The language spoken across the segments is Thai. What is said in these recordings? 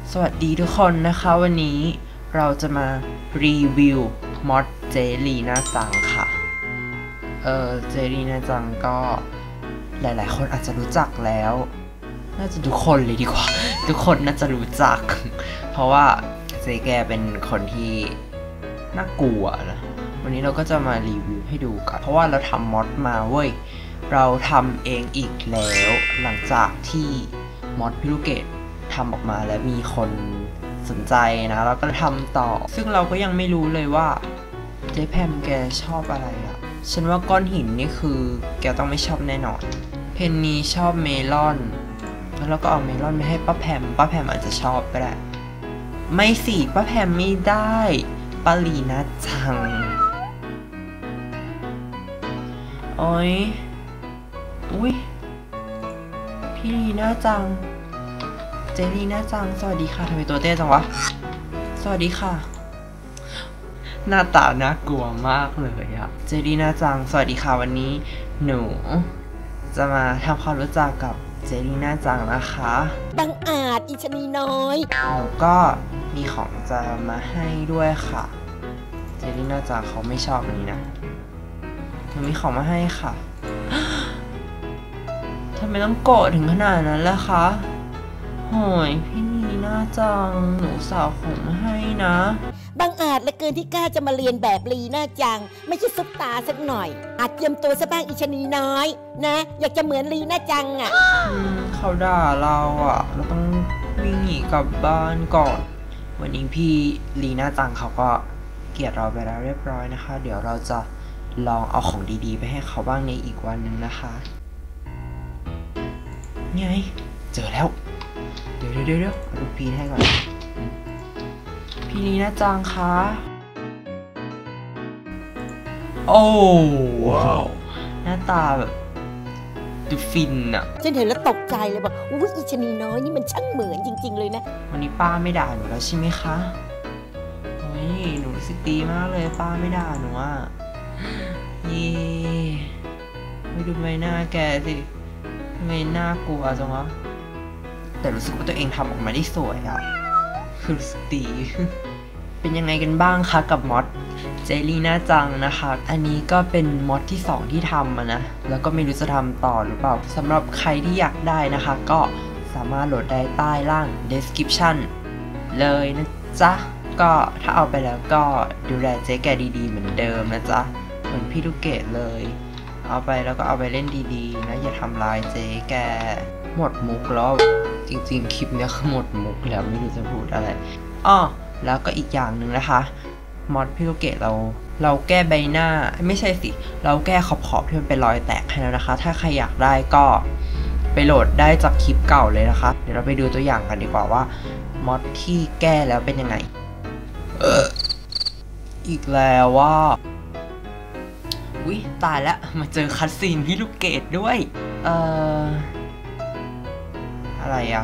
สวัสดีทุกคนนะคะวันนี้เราจะมารีวิวมอดเจลีน่าจังค่ะเจลีน่าจังก็หลายๆคนอาจจะรู้จักแล้วน่าจะทุกคนเลยดีกว่าทุกคนน่าจะรู้จักเพราะว่าเจแกเป็นคนที่น่ากลัวนะวันนี้เราก็จะมารีวิวให้ดูกันเพราะว่าเราทำมอดมาเว้ยเราทำเองอีกแล้วหลังจากที่มอดพิลูเกตทำออกมาแล้วมีคนสนใจนะแล้วก็ทำต่อซึ่งเราก็ยังไม่รู้เลยว่าเจ๊แพมแกชอบอะไรอ่ะฉันว่าก้อนหินนี่คือแกต้องไม่ชอบแน่นอนเพนนีชอบเมลอนแล้วเราก็เอาเมลอนไปให้ป้าแพมอาจจะชอบก็ได้ไม่สิป้าแพมไม่ได้ป้าลีน่าจังโอ้ยอุ้ยพี่ลีน่าจังเจลีน่าจังสวัสดีค่ะทำไมตัวเต้จังวะสวัสดีค่ะหน้าตาน่ากลัวมากเลยอะเจลีน่าจังสวัสดีค่ะวันนี้หนูจะมาทำความรู้จักกับเจลีน่าจังนะคะบังอาจอีชนีน้อยหนูก็มีของจะมาให้ด้วยค่ะเจลีน่าจังเขาไม่ชอบอันนี้นะหนูมีของมาให้ค่ะทำไมต้องโกรธถึงขนาดนั้นล่ะคะโหยพี่นีน่าจังหนูสาวของมาให้นะบังอาจเหลือเกินที่กล้าจะมาเรียนแบบลีน่าจังไม่ใช่ซุปตาสักหน่อยอาจเตรียมตัวซะบ้างอีชนีน้อยนะอยากจะเหมือนลีน่าจังอ่ะเขาด่าเราอ่ะเราต้องวิ่งหนีกลับบ้านก่อนวันนี้พี่ลีน่าจังเขาก็เกลียดเราไปแล้วเรียบร้อยนะคะเดี๋ยวเราจะลองเอาของดีๆไปให้เขาบ้างในอีกวันหนึ่งนะคะไงเจอแล้วเดี๋ยวดูพีให้ก่อนพี่ลีน่าจังคะโอ้ว้าวหน้าตาแบบดูฟินอะฉันเห็นแล้วตกใจเลยบอกอุ้ยอีชนีน้อยนี่มันช่างเหมือนจริงๆเลยนะวันนี้ป้าไม่ด่าหนูแล้วใช่ไหมคะโอ้ยหนูรู้สึกดีมากเลยป้าไม่ด่าหนูอะเย่ไม่ดูใบหน้าแกสิทำไมน่ากลัวจังวะแต่รู้สึกว่าตัวเองทำออกมาได้สวยอะคือรู้สึกดีเป็นยังไงกันบ้างคะกับมอดเจลีน่าจังนะคะอันนี้ก็เป็นมอดที่2ที่ทำนะแล้วก็ไม่รู้จะทำต่อหรือเปล่าสำหรับใครที่อยากได้นะคะก็สามารถโหลดได้ใต้ล่าง description เลยนะจ๊ะก็ถ้าเอาไปแล้วก็ดูแลเจ๊แกดีๆเหมือนเดิมนะจ๊ะเหมือนพี่ลูกเกดเลยเอาไปแล้วก็เอาไปเล่นดีๆนะอย่าทำลายเจ๊แกหมดมุกแล้วจริงๆคลิปเนี้ยคือหมดมุกแล้วไม่รู้จะพูดอะไรอ้อแล้วก็อีกอย่างหนึ่งนะคะมอดพี่ลูกเกดเราแก้ใบหน้าไม่ใช่สิเราแก้ขอบที่มันเป็นรอยแตกให้แล้วนะคะถ้าใครอยากได้ก็ไปโหลดได้จากคลิปเก่าเลยนะคะเดี๋ยวเราไปดูตัวอย่างกันดีกว่าว่ามอดที่แก้แล้วเป็นยังไงอีกแล้วว่าอุ๊ยตายแล้วมาเจอคัตซีนพี่ลูกเกดด้วยอะไรอ่ะ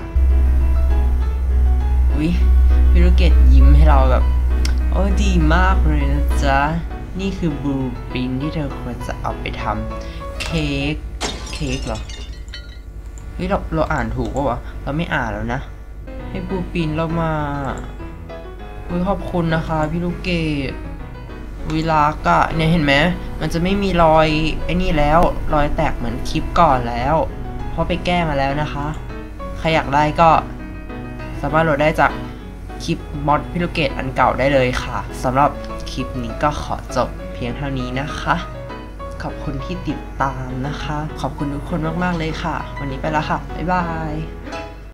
อุ๊ยพี่ลูกเกดยิ้มให้เราแบบโอ้ดีมากเลยนะจ๊ะนี่คือบลูปรินท์ที่เธอควรจะเอาไปทำเค้กเหรอเฮ้ยเราอ่านถูกปะวะเราไม่อ่านแล้วนะให้บลูปรินท์เรามาอุ๊ยขอบคุณนะคะพี่ลูกเกดวิลากอะเนี่ยเห็นไหมมันจะไม่มีรอยไอ้นี่แล้วรอยแตกเหมือนคลิปก่อนแล้วเพราะไปแก้มาแล้วนะคะใครอยากได้ก็สามารถโหลดได้จากคลิปมอดพี่ลูกเกดอันเก่าได้เลยค่ะสำหรับคลิปนี้ก็ขอจบเพียงเท่านี้นะคะขอบคุณที่ติดตามนะคะขอบคุณทุกคนมากๆเลยค่ะวันนี้ไปแล้วค่ะบ๊ายบาย